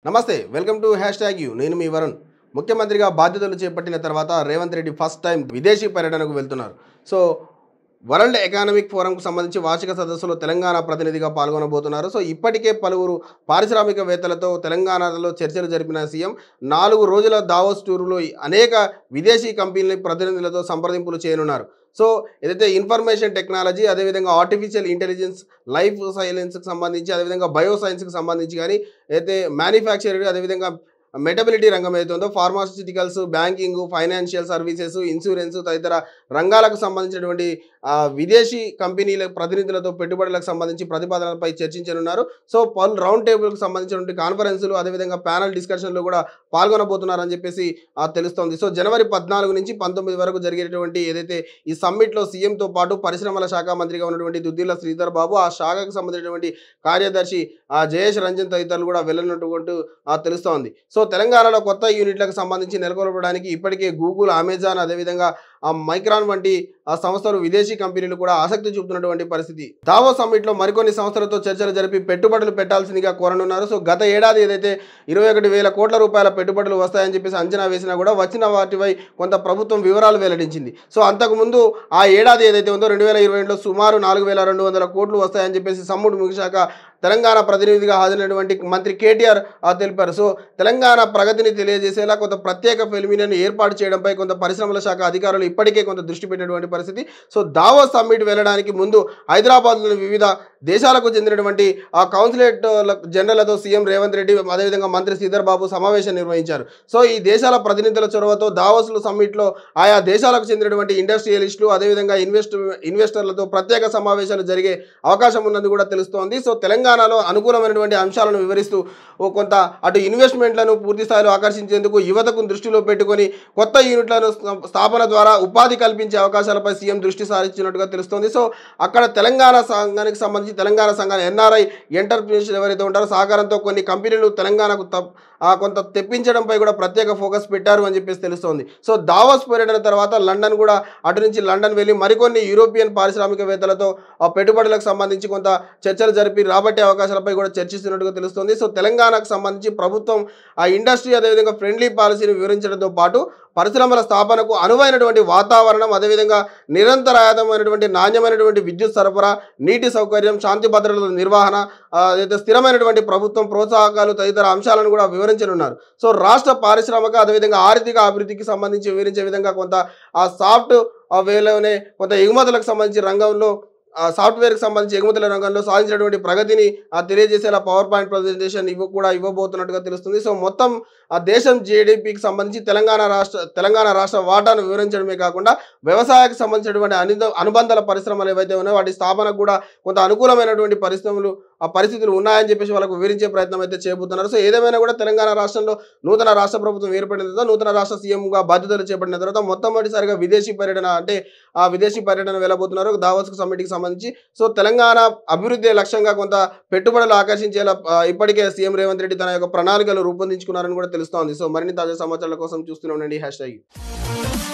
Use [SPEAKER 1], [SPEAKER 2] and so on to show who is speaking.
[SPEAKER 1] నమస్తే welcome to #you నేను మీ వరుణ్. ముఖ్యమంత్రిగా బాధ్యతలు చేపట్టిన తర్వాత రేవంత్ రెడ్డి ఫస్ట్ టైం విదేశీ పర్యటనకు వెళ్తున్నారు. సో వరల్డ్ ఎకనామిక్ ఫోరంకు సంబంధించి వార్షిక సదస్సులో తెలంగాణ ప్రతినిధిగా పాల్గొనబోతున్నారు. సో ఇప్పటికే పలువురు పారిశ్రామికవేత్తలతో తెలంగాణలో చర్చలు జరిపిన సీఎం 4 రోజుల దావోస్ టూర్లో అనేక విదేశీ కంపెనీల ప్రతినిధులతో సంప్రదింపులు చేయనున్నారు. సో ఏదైతే ఇన్ఫర్మేషన్ టెక్నాలజీ, అదేవిధంగా ఆర్టిఫిషియల్ ఇంటెలిజెన్స్, లైఫ్ సైన్స్కి సంబంధించి, అదేవిధంగా బయో సైన్స్కి సంబంధించి కానీ అయితే మ్యానుఫ్యాక్చరింగ్, అదేవిధంగా మెటబిలిటీ రంగం ఏదైతే ఉందో pharmaceuticals, banking, financial services, insurance తదితర రంగాలకు సంబంధించినటువంటి విదేశీ కంపెనీల ప్రతినిధులతో పెట్టుబడులకు సంబంధించి ప్రతిపాదనలపై చర్చించనున్నారు. సో పలు రౌండ్ టేబుల్కి సంబంధించినటువంటి కాన్ఫరెన్సులు, అదేవిధంగా ప్యానల్ డిస్కషన్లు కూడా పాల్గొనబోతున్నారని చెప్పేసి తెలుస్తోంది. సో జనవరి 14 నుంచి 19 వరకు జరిగేటువంటి ఏదైతే ఈ సమ్మిట్లో సీఎంతో పాటు పరిశ్రమల శాఖ మంత్రిగా ఉన్నటువంటి దుద్దిల్ల శ్రీధర్ బాబు, ఆ శాఖకు సంబంధించినటువంటి కార్యదర్శి జయేష్ రంజన్ తదితరులు కూడా వెళ్ళనున్నట్టు తెలుస్తోంది. సో తెలంగాణలో కొత్త యూనిట్లకు సంబంధించి నెలకొల్పడానికి ఇప్పటికే గూగుల్, అమెజాన్, అదేవిధంగా మైక్రాన్ వంటి సంస్థలు, విదేశీ కంపెనీలు కూడా ఆసక్తి చూపుతున్నటువంటి పరిస్థితి. దావోస్ సమ్మిట్లో మరికొన్ని సంస్థలతో చర్చలు జరిపి పెట్టుబడులు పెట్టాల్సిందిగా కోరనున్నారు. సో గత ఏడాది ఏదైతే 21,000 కోట్ల రూపాయల పెట్టుబడులు వస్తాయని చెప్పేసి అంచనా వేసినా కూడా వచ్చిన వాటిపై కొంత ప్రభుత్వం వివరాలు వెల్లడించింది. సో అంతకుముందు ఆ ఏడాది ఏదైతే ఉందో 2022లో సుమారు 4,200 కోట్లు వస్తాయని చెప్పేసి సమ్ముడు ముగిశాక తెలంగాణ ప్రతినిధిగా హాజరైనటువంటి మంత్రి కేటీఆర్ తెలిపారు. సో తెలంగాణ ప్రగతిని తెలియజేసేలా కొంత ప్రత్యేక ఫిల్మినను ఏర్పాటు చేయడంపై కొంత పరిశ్రమల శాఖ అధికారులు ఇప్పటికే కొంత దృష్టి పెట్టినటువంటి పరిస్థితి. సో దావోస్ సమ్మిట్ వెళ్ళడానికి ముందు హైదరాబాద్లోని వివిధ దేశాలకు చెందినటువంటి కౌన్సిలేట్ జనరల్తో సీఎం రేవంత్ రెడ్డి, అదేవిధంగా మంత్రి శ్రీధర్ బాబు సమావేశం నిర్వహించారు. సో ఈ దేశాల ప్రతినిధుల చొరవతో దావోస్లో సమ్మిట్లో ఆయా దేశాలకు చెందినటువంటి ఇండస్ట్రియలిస్టులు, అదేవిధంగా ఇన్వెస్టర్లతో ప్రత్యేక సమావేశాలు జరిగే అవకాశం ఉన్నది కూడా తెలుస్తోంది. సో తెలంగాణలో అనుకూలమైనటువంటి అంశాలను వివరిస్తూ కొంత అటు ఇన్వెస్ట్మెంట్లను పూర్తి స్థాయిలో ఆకర్షించేందుకు యువతకు దృష్టిలో పెట్టుకొని కొత్త యూనిట్లను స్థాపన ద్వారా ఉపాధి కల్పించే అవకాశాలపై సీఎం దృష్టి సారించినట్టుగా తెలుస్తోంది. సో అక్కడ తెలంగాణ సంఘానికి సంబంధించి తెలంగాణ సంఘాన్ని ఎన్ఆర్ఐ ఎంటర్ప్రీనర్స్ ఎవరైతే ఉంటారో సహకారంతో కొన్ని కంపెనీలు తెలంగాణకు కొంత తెప్పించడంపై కూడా ప్రత్యేక ఫోకస్ పెట్టారు అని చెప్పేసి తెలుస్తోంది. సో దావోస్ పర్యటన తర్వాత లండన్ కూడా అటు నుంచి లండన్ వెళ్ళి మరికొన్ని యూరోపియన్ పారిశ్రామికవేత్తలతో పెట్టుబడులకు సంబంధించి కొంత చర్చలు జరిపి రాబట్టే అవకాశాలపై కూడా చర్చిస్తున్నట్టుగా తెలుస్తోంది. సో తెలంగాణకు సంబంధించి ప్రభుత్వం ఆ ఇండస్ట్రీ, అదేవిధంగా ఫ్రెండ్లీ పాలసీని వివరించడంతో పాటు పరిశ్రమల స్థాపనకు అనువైనటువంటి వాతావరణం, అదేవిధంగా నిరంతరాయతమైనటువంటి నాణ్యమైనటువంటి విద్యుత్ సరఫరా, నీటి సౌకర్యం, శాంతి భద్రతల నిర్వహణ, అదైతే స్థిరమైనటువంటి ప్రభుత్వం ప్రోత్సాహకాలు తదితర అంశాలను కూడా వివరించనున్నారు. సో రాష్ట్ర పారిశ్రామిక, అదేవిధంగా ఆర్థిక అభివృద్ధికి సంబంధించి వివరించే విధంగా కొంత ఆ సాఫ్ట్ వేలోనే కొంత ఎగుమతులకు సంబంధించి రంగంలో సాఫ్ట్వేర్కి సంబంధించి ఎగుమతుల రంగంలో సాధించినటువంటి ప్రగతిని తెలియజేసేలా పవర్ పాయింట్ ప్రజెంటేషన్ ఇవ్వబోతున్నట్టుగా తెలుస్తుంది. సో మొత్తం దేశం జీడీపీకి సంబంధించి తెలంగాణ రాష్ట్ర వాటాను వివరించడమే కాకుండా వ్యవసాయానికి సంబంధించినటువంటి అనుబంధాల పరిశ్రమలు ఏవైతే ఉన్నాయో వాటి స్థాపనకు కూడా కొంత అనుకూలమైనటువంటి పరిస్థితులు ఉన్నాయని చెప్పేసి వాళ్ళకు వివరించే ప్రయత్నం అయితే చేయబోతున్నారు. సో ఏదేమైనా కూడా తెలంగాణ రాష్ట్రంలో నూతన రాష్ట్ర ప్రభుత్వం ఏర్పడిన తర్వాత, నూతన రాష్ట్ర సీఎంగా బాధ్యతలు చేపట్టిన తర్వాత మొట్టమొదటిసారిగా విదేశీ పర్యటన వెళ్ళబోతున్నారు దావోస్ సమ్మిట్కి సంబంధించి. సో తెలంగాణ అభివృద్ధి లక్ష్యంగా కొంత పెట్టుబడులు ఆకర్షించేలా ఇప్పటికే సీఎం రేవంత్ రెడ్డి తన యొక్క ప్రణాళికలు రూపొందించుకున్నారని కూడా తెలుస్తోంది. సో మరిన్ని తాజా సమాచారాల కోసం చూస్తూనే ఉండండి #.